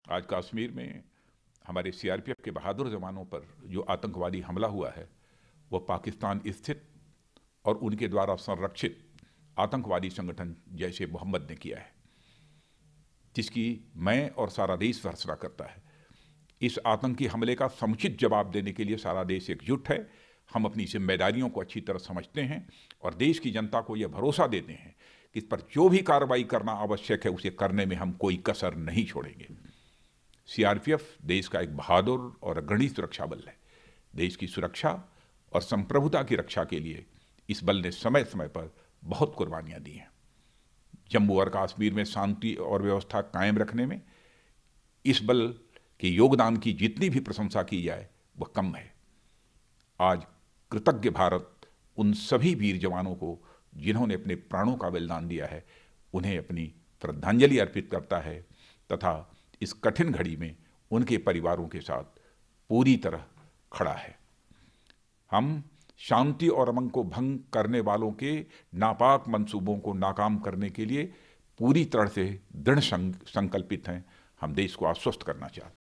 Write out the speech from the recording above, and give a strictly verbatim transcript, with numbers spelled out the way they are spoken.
आज कश्मीर में हमारे सीआरपीएफ के बहादुर जवानों पर जो आतंकवादी हमला हुआ है वह पाकिस्तान स्थित और उनके द्वारा संरक्षित आतंकवादी संगठन जैश-ए-मोहम्मद ने किया है, जिसकी मैं और सारा देश भर्त्सना करता है। इस आतंकी हमले का समुचित जवाब देने के लिए सारा देश एकजुट है। हम अपनी जिम्मेदारियों को अच्छी तरह समझते हैं और देश की जनता को यह भरोसा देते हैं कि इस पर जो भी कार्रवाई करना आवश्यक है उसे करने में हम कोई कसर नहीं छोड़ेंगे। सीआरपीएफ देश का एक बहादुर और अग्रणी सुरक्षा बल है। देश की सुरक्षा और संप्रभुता की रक्षा के लिए इस बल ने समय समय पर बहुत कुर्बानियां दी हैं। जम्मू और कश्मीर में शांति और व्यवस्था कायम रखने में इस बल के योगदान की जितनी भी प्रशंसा की जाए वह कम है। आज कृतज्ञ भारत उन सभी वीर जवानों को जिन्होंने अपने प्राणों का बलिदान दिया है, उन्हें अपनी श्रद्धांजलि अर्पित करता है तथा इस कठिन घड़ी में उनके परिवारों के साथ पूरी तरह खड़ा है। हम शांति और अमन को भंग करने वालों के नापाक मंसूबों को नाकाम करने के लिए पूरी तरह से दृढ़ संकल्पित हैं। हम देश को आश्वस्त करना चाहते हैं।